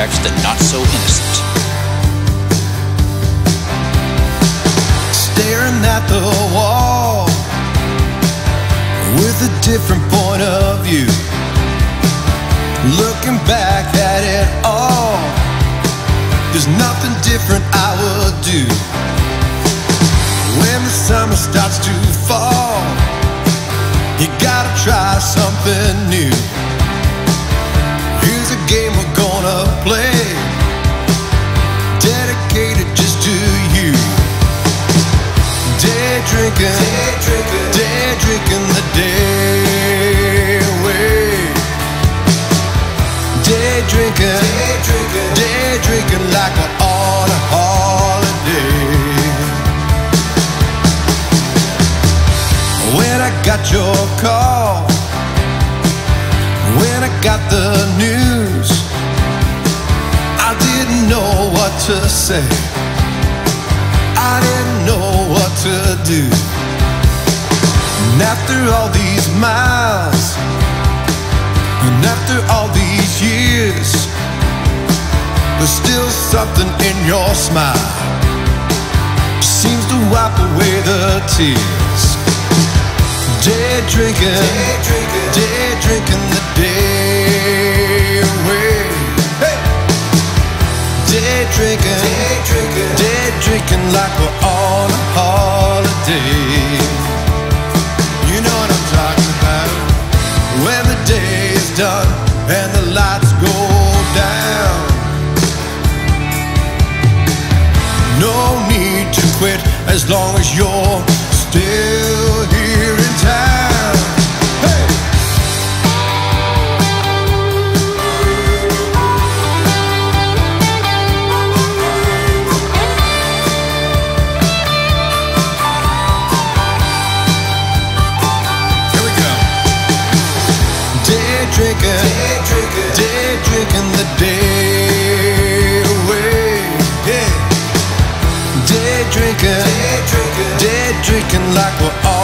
drives the not-so-innocent. Staring at the wall with a different point of view, looking back at it all, there's nothing different I would do. When the summer starts to fall, you gotta try something new. Here's a game we're gonna play, dedicated just to you. Day drinking, the day away. Day drinking like we're on a holiday. When I got your call, when I got the news, I didn't know what to say, I didn't know what to do. And after all these miles, and after all these years, there's still something in your smile, seems to wipe away the tears. Day drinking the day away. Hey! Day drinking like we're on a holiday. You know what I'm talking about. When the day is done and the lights go down, no need to quit as long as you're still here in town. Hey! Here we go. Day drinking the day away. Yeah. Day drinking like we're all